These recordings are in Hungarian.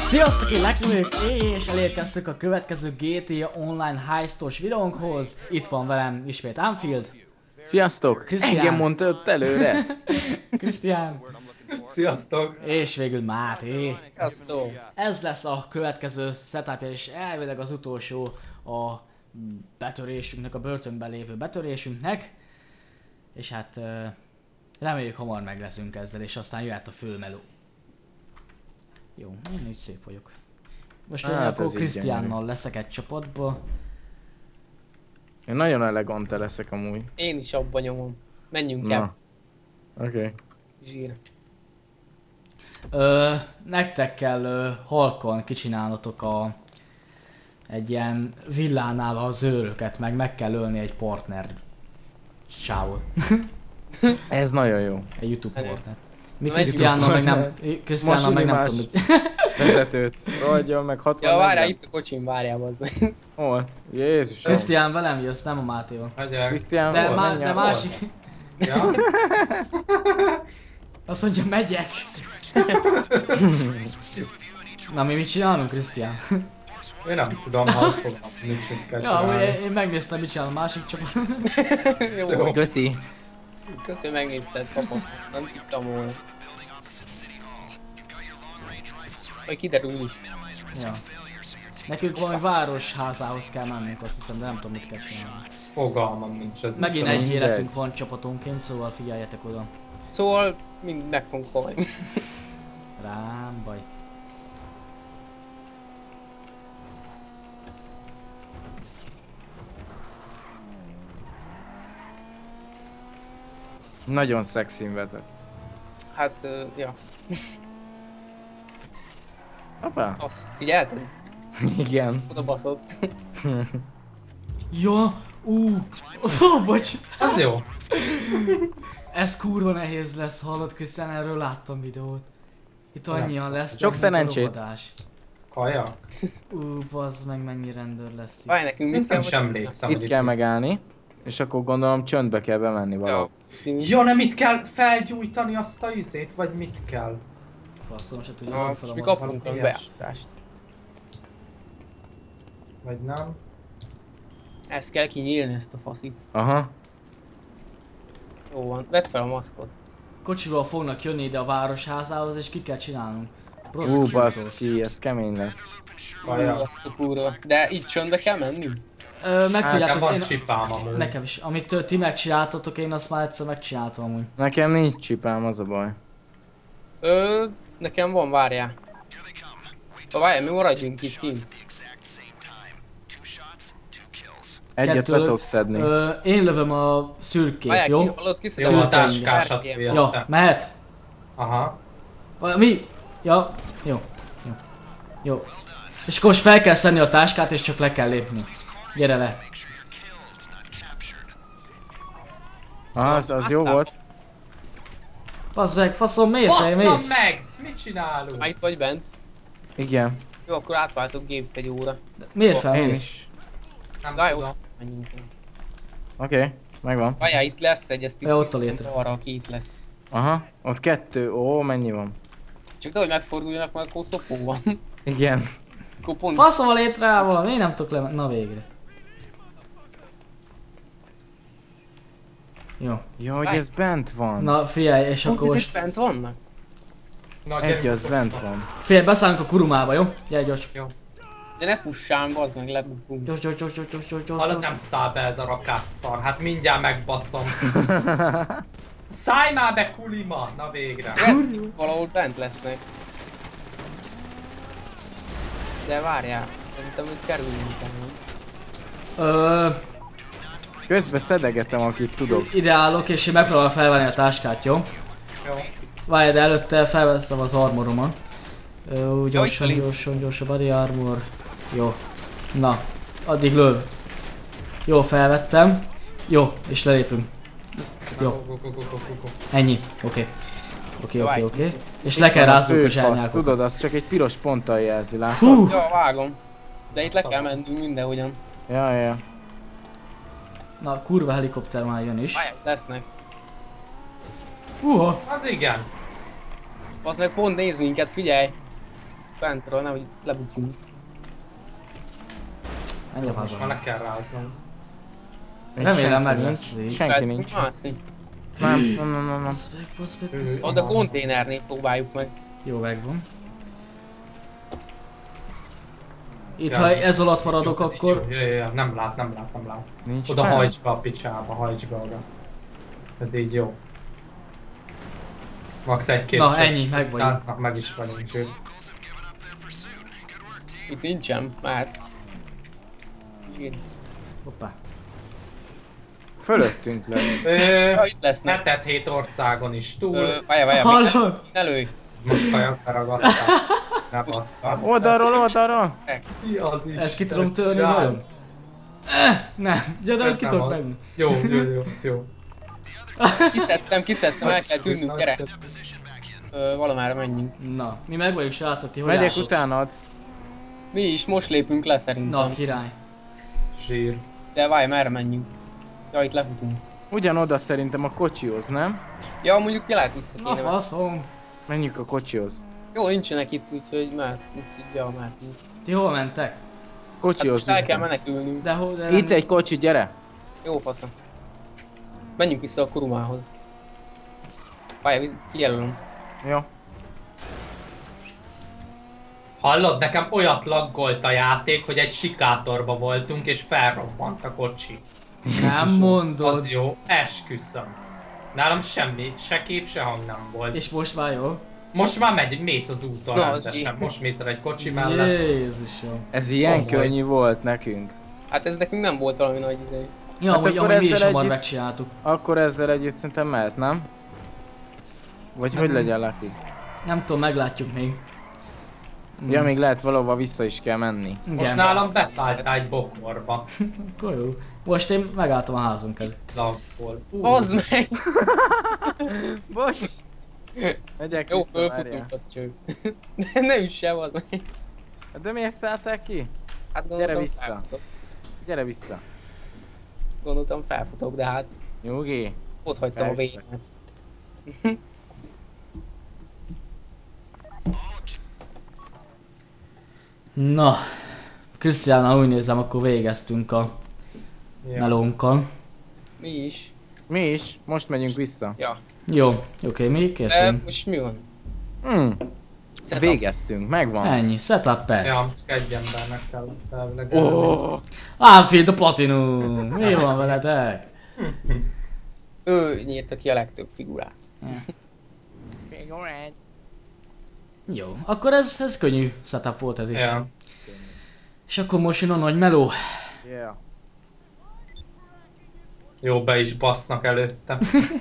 Sziasztok, én Lucky vagyok, és elérkeztük a következő GTA Online heistos videónkhoz. Itt van velem ismét Anfield. Sziasztok! Krisztián. Engem mondta ott előre! Krisztián. Sziasztok! És végül Máté. Sziasztok! Ez lesz a következő setupja, és elvileg az utolsó a betörésünknek, a börtönben lévő betörésünknek. És hát reméljük hamar meg leszünk ezzel, és aztán jöhet a főmeló. Jó, én így szép vagyok. Most én akkor Krisztiánnal leszek egy csapatba. Én nagyon elegante leszek amúgy. Én is abba nyomom. Menjünk el. Oké. Zsír. Nektek kell halkan kicsinálatok egy ilyen villánál az őröket, meg kell ölni egy partner sávot. Ez nagyon jó. Egy YouTube partner. Mi Na, Krisztiánnal meg nem, Krisztiánnal meg nem tudom mit. Vezetőt. Rohadjon meg 60. Ja, várjál, itt a kocsim, várjál bazzeg. Hol? Jézus. Krisztián velem jössz, nem a Mátéval. Krisztián De, hol? de másik. Ja? Azt mondja, megyek. Na mi mit csinálunk, Krisztián? Én nem tudom, ha fogom, mit kell Ja, csinálni. én megnéztem, mit csinál a másik csapat. Jó, Köszi. köszönöm, megnézted, papa. Nem tudtam volna. Majd kiderül is. Ja. Nekünk valami városházához kell mennünk, azt hiszem, de nem tudom, mit kell csinálni. Fogalmam nincs ez. Megint micsoda. egy mindegy. életünk van csapatonként, szóval figyeljetek oda. Szóval mind meg fogunk halni. Rám baj. Nagyon szexin vezetsz. Hát, ja. Hoppá. Azt figyelted? Igen. Oda baszott. Ja, bocs. Az jó. Ez kurva nehéz lesz, hallod, Krisztián, erről láttam videót. Itt annyian lesz. Sok szerencsét. Kaja? Bazd meg, mennyi rendőr lesz itt. Várj, nekünk mit Ezt kell? nem sem emlékszem. Itt kell megállni. És akkor gondolom csöndbe kell bemenni valahol. Ja, nem itt kell felgyújtani azt a izét, vagy mit kell? Faszom, se tudja, nem Most mi fel a kaptunk a ilyes. beállítást. Vagy nem? Ezt kell kinyílni, ezt a faszit. Aha. Jó van, vedd fel a maszkot. Kocsival fognak jönni ide a városházához, és ki kell csinálnunk. Baszki, ez kemény lesz. Kaja. Azt a kurva. De itt csöndbe kell menni? Meg Nekem tudjátok, van én... csipám amúgy. Nekem is. Amit ti megcsináltatok, én azt már egyszer megcsináltam amúgy. Nekem nincs csipám, az a baj. Nekem van, várjál. Várjál, mi maradjunk itt kint. Egyet Kettő- be tudok szedni. Én lövöm a szürkét, Várjál, jó? ki hallod, kiszedem. Jó, a Szürke táskásat ingyen. Ja, vélettem. mehet? Aha. Mi? Ja, jó. Jó. Jó. És akkor most fel kell szedni a táskát, és csak le kell lépni. Gyere le. Aha, az jó volt. Basz meg, faszom, miért Basszam mész? meg! Mit csinálunk? Ha itt vagy bent. Igen. Jó, akkor átváltok gépet egy óra. Miért Én felmész? is. Nem Várj, tudom. menjünk el. Oké, megvan. Várjál, itt lesz egy, ezt itt Ja, ott a viszont létre. arra, aki itt lesz. Aha, ott 2. Ó, mennyi van? Csak de, hogy megforduljanak, mert akkor szopó van. Igen. Akkor pont... Faszom a létrával, miért nem tudok lemenni? Na végre. Jó. Ja, hogy Várj. ez bent van. Na figyelj, és akkor Most... most... bent vannak? Na, Egy gyerünk, az bent van. Figyelj, beszállunk a kurumába, jó? Gyere gyors. De ne fussál, bazd meg, lebukunk. Gyors, gyors, gyors, gyors, gyors, gyors, gyors, Hallod, gyors. nem száll be ez a rakásszar. Hát mindjárt megbasszom. Szállj már be, kulima! Na végre. Ez valahol bent lesznek. De várjál, szerintem hogy kerüljünk el. Közben szedegetem, akit tudok. Ide állok, és én megpróbálom felvenni a táskát, jó? Jó. Várj, de előtte felveszem az armoromat. Gyorsan, Link. gyorsan, gyorsan, body armor. Jó. Na, addig löv. Jó, felvettem. Jó, és lelépünk. Jó. Ennyi. Oké. Oké. És le kell ráznunk a Főfasz, zsányákat. tudod, az csak egy piros ponttal jelzi, látod? Hú! Ja, vágom. De itt le kell mennünk mindenhogyan. Ja. Na, kurva helikopter már jön is. Várjál, lesznek. Uha! Az igen. Azt meg pont néz minket, figyelj! fentről, nehogy lebukjunk. Menjünk Most már haza. le kell ráznom. Remélem meg Senki lesz nincs. így. Senki Fel nincs. tudunk mászni. Nem. Basz meg, basz meg, basz meg. Ott a konténernél próbáljuk meg. Jó, megvan. Itt, Ja, ha ez- ez alatt maradok, Ez így akkor... jó. Ja, nem lát. Nincs Oda fent? hajts be a picsába, hajts be oda. Ez így jó. Max egy-két Na, csöpp, ennyi, meg vagyunk. tehát, na, meg is vagyunk, sőt. Itt nincsen, mehetsz. Igen. Hoppá. Fölöttünk lesz. Ja, itt lesznek. Hetet 7 országon is túl. Várjál, Hallod? ne lőj. Most kajak beragadtál. Ne basszál. Oldalról. Mi az is? Ezt ki tudom törni vajon? Nem, gyere, ezt ki tudok menni. Jó. Kiszedtem, el kell tűnnünk, gyere. Valamára menjünk. Na, mi meg vagyunk, srácok, ti hogy Megyek álltok? utánad. Mi is most lépünk le szerintem. Na, király. Zsír. De várj, merre menjünk? Ja, itt lefutunk. Ugyanoda szerintem a kocsihoz, nem? Ja, mondjuk ki lehet vissza Na, kéne. faszom. Menjünk a kocsihoz. Jó, nincsenek itt, úgyhogy mehetünk. Ja, mehetünk. Ti hol mentek? Hát Kocsihoz most el kell vissza. menekülnünk. De hol, de Itt egy kocsi, gyere. Jó fasza. Menjünk vissza a kurumához. Várj, kijelölöm. Jó. Hallod, nekem olyat laggolt a játék, hogy egy sikátorba voltunk és felrobbant a kocsi. Nem mondod. Az jó, esküszöm. Nálam semmi, se kép, se hang nem volt. És most már jó? Most már mész az úton Na, az rendesen. így. Most mész el egy kocsi mellett. Jézusom. Ez ilyen Komoly. könnyű volt nekünk. Hát ez nekünk nem volt valami nagy izé. Ja, Hát hogy akkor amúgy mi is ezzel hamar együtt- megcsináltuk. Akkor ezzel együtt szerintem mehet, nem? Vagy hogy legyen Lucky? Nem tudom, meglátjuk még. Ja, még lehet valahova vissza is kell menni. Most Igen. nálam beszálltál egy bokorba. Akkor jó. Most én megálltam a házunk előtt. Laggol. Az meg! Bocs! Megyek Jó, vissza, várjál. fölfutunk, az cső. De ne üsse, az meg. De miért szálltál ki? Hát Gyere gondoltam vissza. felfutok. Gyere vissza. Gondoltam felfutok, de hát Nyugi. ott hagytam a Persze. végemet. Na. Krisztiánnal úgy nézem, akkor végeztünk a Ja. melónkkal. Mi is. Mi is? Most megyünk vissza. Ja. Jó, oké, mi De készülünk. most mi van? Setup. Végeztünk, megvan. Ennyi, setup perc. Ja, csak egy embernek kellett elvileg. Oh. Anfield a Platinum! Mi van veletek? Ő nyírta ki a legtöbb figurát. Jó, akkor ez könnyű setup volt ez is. Ja. És akkor most jön a nagy meló. Yeah. Jó, be is basznak előtte.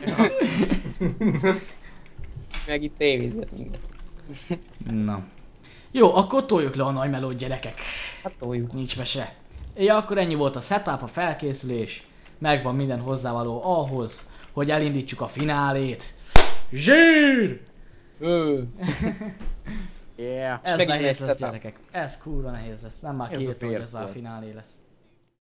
Meg itt tévézgetünk. Na. Jó, akkor toljuk le a nagy melót, gyerekek. Hát toljuk. Nincs mese. Ja, akkor ennyi volt a setup, a felkészülés. Megvan minden hozzávaló ahhoz, hogy elindítsuk a finálét. Zsír! Yeah. Ez megint nehéz egy lesz, setup. gyerekek. Ez kurva nehéz lesz. Nem már Ez a kiírtam, hogy térd ez már a volt. finálé lesz.